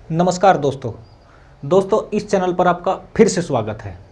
नमस्कार दोस्तों इस चैनल पर आपका फिर से स्वागत है।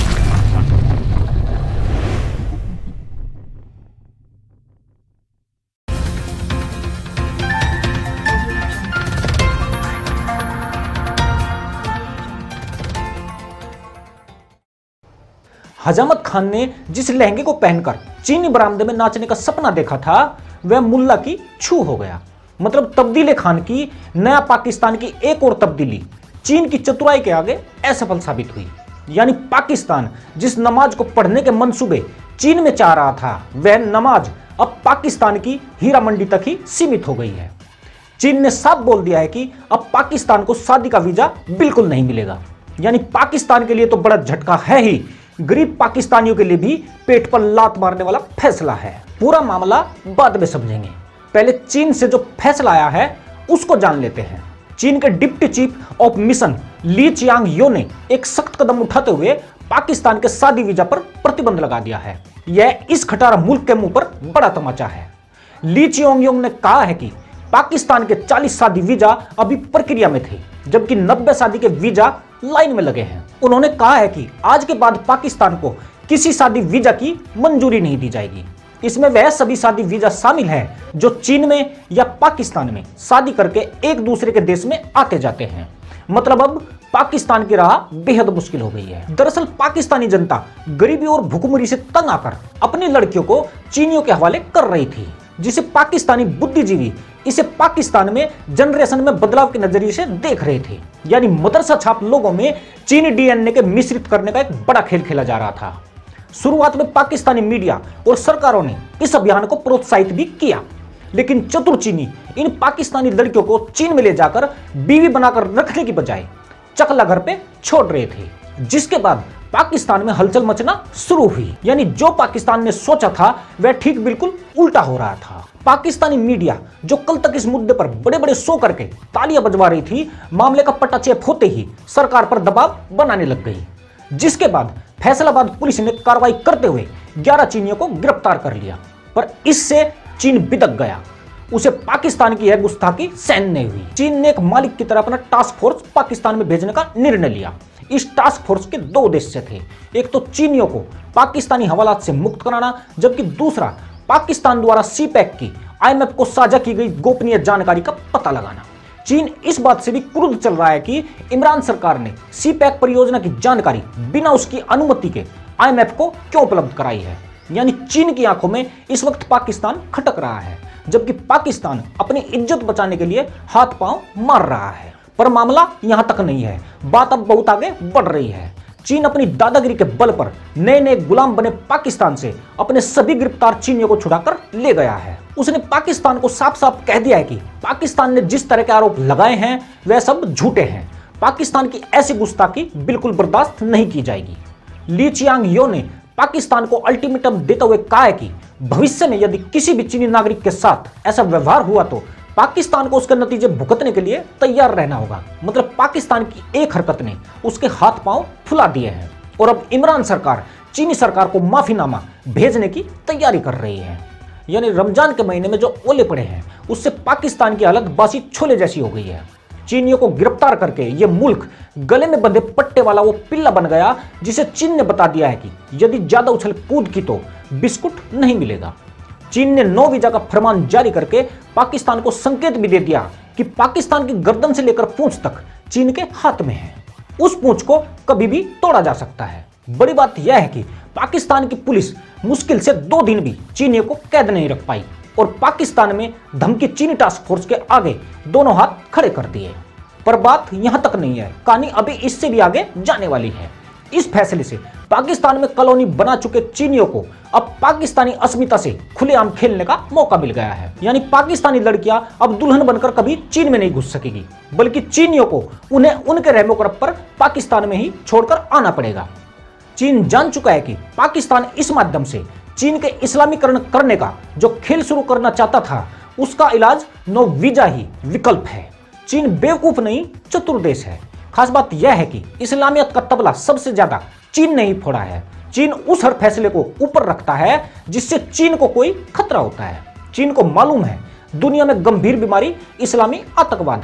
हजामत खान ने जिस लहंगे को पहनकर चीनी बरामदे में नाचने का सपना देखा था वह मुल्ला की छू हो गया। मतलब तब्दीले खान की नया पाकिस्तान की एक और तब्दीली चीन की चतुराई के आगे असफल साबित हुई। यानी पाकिस्तान जिस नमाज को पढ़ने के मंसूबे चीन में चाह रहा था वह नमाज अब पाकिस्तान की हीरा मंडी तक ही सीमित हो गई है। चीन ने साफ बोल दिया है कि अब पाकिस्तान को शादी का वीजा बिल्कुल नहीं मिलेगा। यानी पाकिस्तान के लिए तो बड़ा झटका है ही, गरीब पाकिस्तानियों के लिए भी पेट पर लात मारने वाला फैसला है। पूरा मामला बाद में समझेंगे, पहले चीन से जो फैसला आया है उसको जान लेते हैं। चीन के deputy chief of mission Li Chiang yo ने एक सख्त कदम उठाते हुए पाकिस्तान के शादी वीजा पर प्रतिबंध लगा दिया है। यह इस खटारा मुल्क के मुंह पर बड़ा तमाचा है। ली चियांग-यो ने कहा है कि पाकिस्तान के 40 शादी वीजा अभी प्रक्रिया में थे, जबकि 90 शादी के वीजा लाइन में लगे हैं। उन्होंने कहा है कि आज के बाद पाकिस्तान को किसी शादी वीजा की मंजूरी नहीं दी जाएगी। इसमें वह सभी शादी वीजा शामिल हैं जो चीन में या पाकिस्तान में शादी करके एक दूसरे के देश में आते जाते हैं। मतलब अब पाकिस्तान की राह बेहद मुश्किल हो गई है। दरअसल पाकिस्तानी जनता गरीबी और भुखमरी से तंग आकर अपनी लड़कियों को चीनियों के हवाले कर रही थी, जिसे पाकिस्तानी बुद्धिजीवी इसे पाकिस्तान में जनरेशन में बदलाव के नजरिए से देख रहे थे। यानी मदरसा छाप लोगों में चीनी डीएनए के मिश्रित करने का एक बड़ा खेल खेला जा रहा था। शुरुआत में पाकिस्तानी मीडिया और सरकारों ने इस अभियान को प्रोत्साहित भी किया, लेकिन चतुर चीनी इन पाकिस्तानी लड़कियों को चीन में ले जाकर बीवी बनाकर रखने की बजाय चकला घर पे छोड़ रहे थे, जिसके बाद पाकिस्तान में हलचल मचना शुरू हुई। यानी जो पाकिस्तान ने सोचा था वह ठीक बिल्कुल उल्टा हो रहा था। पाकिस्तानी मीडिया जो कल तक इस मुद्दे पर बड़े बड़े शो करके तालियां बजवा रही थी, मामले का पट्टाचेप होते ही सरकार पर दबाव बनाने लग गई, जिसके बाद फैसलाबाद पुलिस ने कार्रवाई करते हुए 11 चीनियों को गिरफ्तार कर लिया। पर इससे चीन बिदक गया, उसे पाकिस्तान की यह गुस्ताखी सहन नहीं हुई। चीन ने एक मालिक की तरह अपना टास्क फोर्स पाकिस्तान में भेजने का निर्णय लिया। इस टास्क फोर्स के दो उद्देश्य थे, एक तो चीनियों को पाकिस्तानी हवालात से मुक्त कराना, जबकि दूसरा पाकिस्तान द्वारा सीपैक की आईएमएफ को साझा की गई गोपनीय जानकारी का पता लगाना। चीन इस बात से भी क्रुद्ध चल रहा है कि इमरान सरकार ने सीपैक परियोजना की जानकारी बिना उसकी अनुमति के आईएमएफ को क्यों उपलब्ध कराई है। यानी चीन की आंखों में इस वक्त पाकिस्तान खटक रहा है, जबकि पाकिस्तान अपनी इज्जत बचाने के लिए हाथ पांव मार रहा है। पर मामला यहां तक नहीं है, बात अब बहुत आगे बढ़ रही है। चीन अपनी दादागिरी के बल पर नए नए गुलाम बने पाकिस्तान से अपने सभी गिरफ्तार चीनियों को छुड़ाकर ले गया है। उसने पाकिस्तान को साफ साफ कह दिया है कि पाकिस्तान ने जिस तरह के आरोप लगाए हैं वह सब झूठे हैं। पाकिस्तान की ऐसी गुस्ताखी बिल्कुल बर्दाश्त नहीं की जाएगी। ली चियांग-यो ने पाकिस्तान को अल्टीमेटम देते हुए कहा है कि भविष्य में यदि किसी भी चीनी नागरिक के साथ ऐसा व्यवहार हुआ तो पाकिस्तान को उसके नतीजे भुगतने के लिए तैयार रहना होगा। मतलब पाकिस्तान की एक हरकत ने उसके हाथ पांव फुला दिए हैं और अब इमरान सरकार चीनी सरकार को माफीनामा भेजने की तैयारी कर रही है। यानी रमजान के महीने में जो ओले पड़े हैं उससे पाकिस्तान की हालत बासी छोले जैसी हो गई है। चीनियों को गिरफ्तार करके ये मुल्क गले में बंधे पट्टे वाला वो पिल्ला बन गया, जिसे चीन ने बता दिया है कि यदि ज्यादा उछल कूद की तो बिस्कुट नहीं मिलेगा। चीन ने नो वीजा का फरमान जारी करके पाकिस्तान को संकेत भी दे दिया कि पाकिस्तान की गर्दन से लेकर पूंछ तक चीन के हाथ में है, उस पूंछ को कभी भी तोड़ा जा सकता है। बड़ी बात यह है कि पाकिस्तान की पुलिस मुश्किल से 2 दिन भी चीनियों को कैद नहीं रख पाई और पाकिस्तान में धमकी चीनी टास्क फोर्स के आगे दोनों हाथ खड़े कर दिए। पर बात यहां तक नहीं है, कहानी अभी इससे भी आगे जाने वाली है। इस फैसले से पाकिस्तान में कॉलोनी बना चुके चीनियों को अब पाकिस्तानी अस्मिता से खुलेआम खेलने का मौका मिल गया है। यानी पाकिस्तानी लड़कियां अब दुल्हन बनकर कभी चीन में नहीं घुस सकेगी, बल्कि चीनियों को उन्हें उनके रहमोकरम पर पाकिस्तान में ही छोड़कर आना पड़ेगा। चीन जान चुका है कि पाकिस्तान इस माध्यम से चीन के इस्लामीकरण करने का जो खेल शुरू करना चाहता था उसका इलाज नो वीजा ही विकल्प है। चीन बेवकूफ नहीं चतुर देश है। खास बात यह है कि इस्लामियत का तबला सबसे ज्यादा चीन ने ही फोड़ा है। चीन उस हर फैसले को ऊपर रखता है जिससे चीन को कोई खतरा होता है। चीन को मालूम है दुनिया में गंभीर बीमारी इस्लामी आतंकवाद है,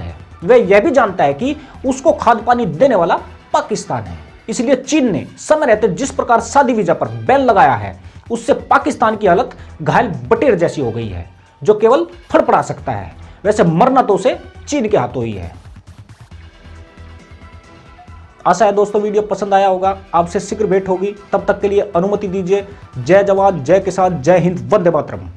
वह यह भी जानता है कि उसको खाद्य पानी देने वाला पाकिस्तान है। इसलिए चीन ने समय रहते जिस प्रकार सादी वीजा पर बैन लगाया है, उससे पाकिस्तान की हालत घायल बटेर जैसी हो गई है, जो केवल फड़फड़ा सकता है। वैसे मरना तो उसे चीन के हाथों ही है। आशा है दोस्तों वीडियो पसंद आया होगा, आपसे शीघ्र भेंट होगी। तब तक के लिए अनुमति दीजिए। जय जवान, जय किसान, जय हिंद, वंदे मातरम।